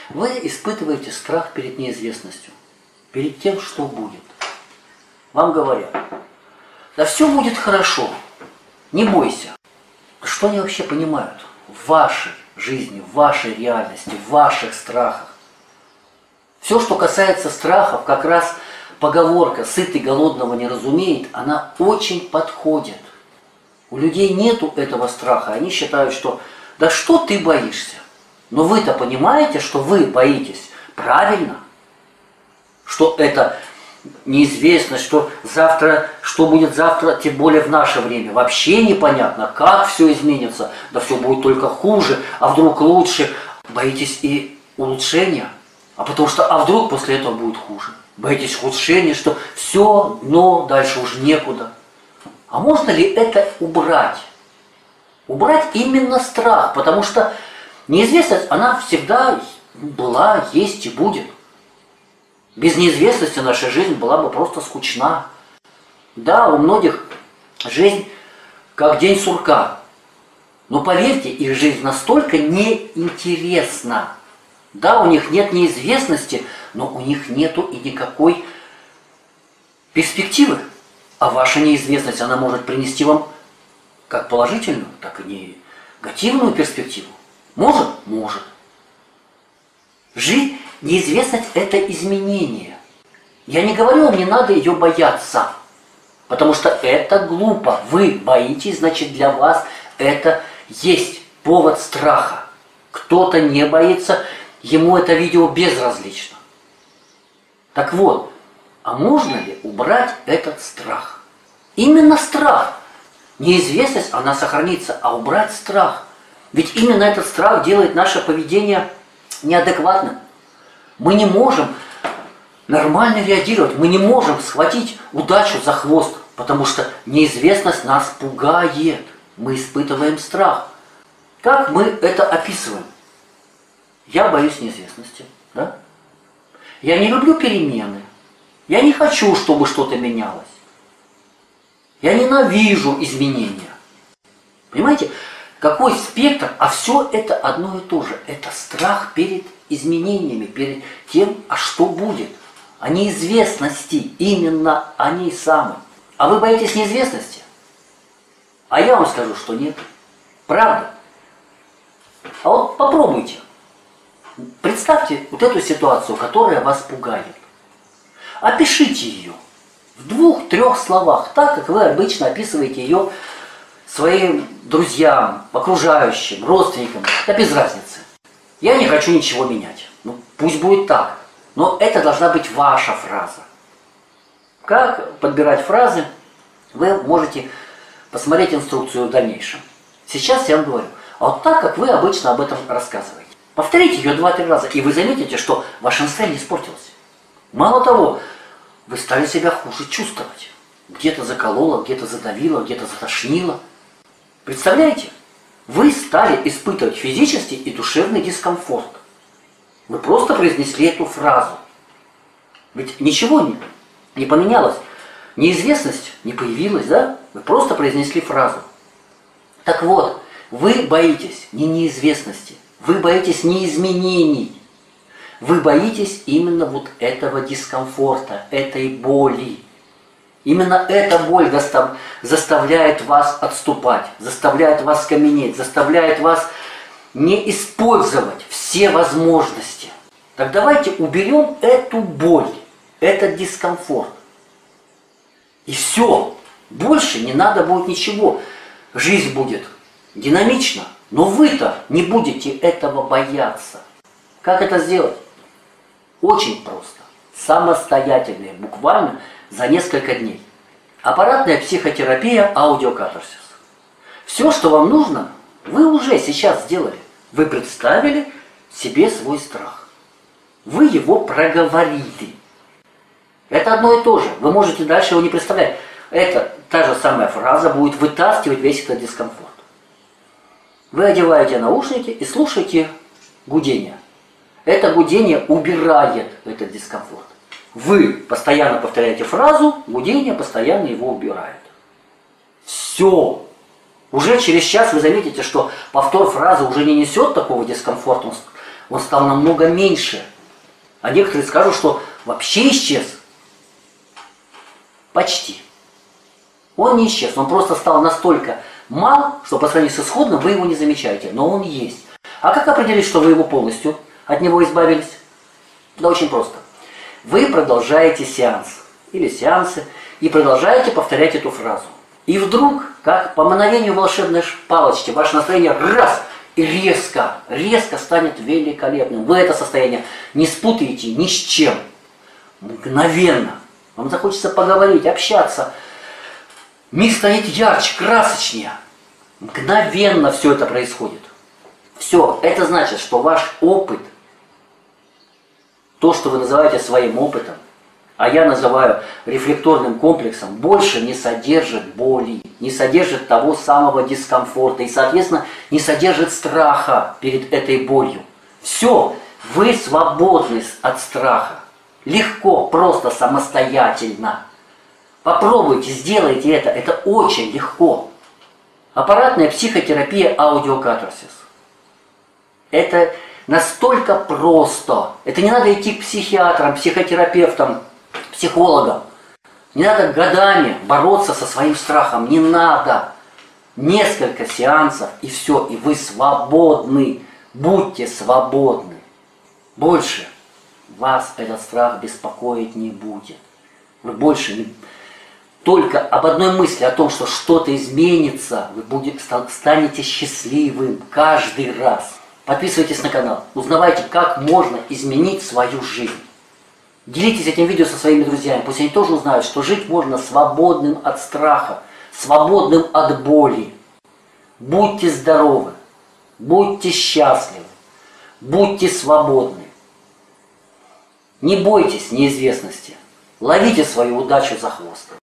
Вы испытываете страх перед неизвестностью, перед тем, что будет. Вам говорят, да все будет хорошо, не бойся. Что они вообще понимают в вашей жизни, в вашей реальности, в ваших страхах? Все, что касается страхов, как раз поговорка «сытый голодного не разумеет», она очень подходит. У людей нету этого страха, они считают, что да что ты боишься? Но вы-то понимаете, что вы боитесь правильно? Что это неизвестность, что завтра, что будет завтра, тем более в наше время, вообще непонятно, как все изменится, да все будет только хуже, а вдруг лучше. Боитесь и улучшения, а потому что, а вдруг после этого будет хуже. Боитесь улучшения, что все, но дальше уже некуда. А можно ли это убрать? Убрать именно страх, потому что неизвестность, она всегда была, есть и будет. Без неизвестности наша жизнь была бы просто скучна. Да, у многих жизнь как день сурка. Но поверьте, их жизнь настолько неинтересна. Да, у них нет неизвестности, но у них нету и никакой перспективы. А ваша неизвестность, она может принести вам как положительную, так и негативную перспективу. Может? Может. Жизнь, неизвестность – это изменение. Я не говорю вам, не надо ее бояться, потому что это глупо. Вы боитесь, значит, для вас это есть повод страха. Кто-то не боится, ему это видео безразлично. Так вот, а можно ли убрать этот страх? Именно страх. Неизвестность, она сохранится, а убрать страх. Ведь именно этот страх делает наше поведение неадекватным. Мы не можем нормально реагировать, мы не можем схватить удачу за хвост, потому что неизвестность нас пугает. Мы испытываем страх. Как мы это описываем? Я боюсь неизвестности. Да? Я не люблю перемены. Я не хочу, чтобы что-то менялось. Я ненавижу изменения. Понимаете, какой спектр, а все это одно и то же. Это страх перед изменениями, перед тем, а что будет. О неизвестности, именно о ней самой. А вы боитесь неизвестности? А я вам скажу, что нет. Правда. А вот попробуйте. Представьте вот эту ситуацию, которая вас пугает. Опишите ее в 2-3 словах, так, как вы обычно описываете ее своим друзьям, окружающим, родственникам. Да без разницы. Я не хочу ничего менять. Ну, пусть будет так. Но это должна быть ваша фраза. Как подбирать фразы, вы можете посмотреть инструкцию в дальнейшем. Сейчас я вам говорю. А вот так, как вы обычно об этом рассказываете. Повторите ее 2-3 раза, и вы заметите, что ваше настроение испортилось. Мало того, вы стали себя хуже чувствовать. Где-то закололо, где-то задавило, где-то затошнило. Представляете? Вы стали испытывать физический и душевный дискомфорт. Вы просто произнесли эту фразу. Ведь ничего не поменялось. Неизвестность не появилась, да? Вы просто произнесли фразу. Так вот, вы боитесь не неизвестности, вы боитесь не изменений. Вы боитесь именно вот этого дискомфорта, этой боли. Именно эта боль заставляет вас отступать, заставляет вас каменеть, заставляет вас не использовать все возможности. Так давайте уберем эту боль, этот дискомфорт. И все. Больше не надо будет ничего. Жизнь будет динамична, но вы-то не будете этого бояться. Как это сделать? Очень просто. Самостоятельно, буквально за несколько дней. Аппаратная психотерапия, аудиокатарсис. Все, что вам нужно, вы уже сейчас сделали. Вы представили себе свой страх. Вы его проговорили. Это одно и то же. Вы можете дальше его не представлять. Это та же самая фраза будет вытаскивать весь этот дискомфорт. Вы одеваете наушники и слушаете гудение. Это гудение убирает этот дискомфорт. Вы постоянно повторяете фразу, гудение постоянно его убирает. Все. Уже через час вы заметите, что повтор фразы уже не несет такого дискомфорта, он стал намного меньше. А некоторые скажут, что вообще исчез. Почти. Он не исчез, он просто стал настолько мал, что по сравнению с исходным вы его не замечаете, но он есть. А как определить, что вы его полностью от него избавились? Да очень просто. Вы продолжаете сеанс или сеансы и продолжаете повторять эту фразу. И вдруг, как по мановению волшебной палочки, ваше настроение раз и резко станет великолепным. Вы это состояние не спутаете ни с чем. Мгновенно. Вам захочется поговорить, общаться. Мир станет ярче, красочнее. Мгновенно все это происходит. Все, это значит, что ваш опыт, то, что вы называете своим опытом, а я называю рефлекторным комплексом, больше не содержит боли, не содержит того самого дискомфорта и, соответственно, не содержит страха перед этой болью. Все, вы свободны от страха. Легко, просто, самостоятельно. Попробуйте, сделайте это очень легко. Аппаратная психотерапия аудиокатарсис. Это настолько просто. Это не надо идти к психиатрам, психотерапевтам, психологам. Не надо годами бороться со своим страхом. Не надо. Несколько сеансов и все, и вы свободны. Будьте свободны. Больше вас этот страх беспокоить не будет. Вы больше не... Только об одной мысли, о том, что что-то изменится, вы станете счастливым каждый раз. Подписывайтесь на канал, узнавайте, как можно изменить свою жизнь. Делитесь этим видео со своими друзьями, пусть они тоже узнают, что жить можно свободным от страха, свободным от боли. Будьте здоровы, будьте счастливы, будьте свободны. Не бойтесь неизвестности, ловите свою удачу за хвост.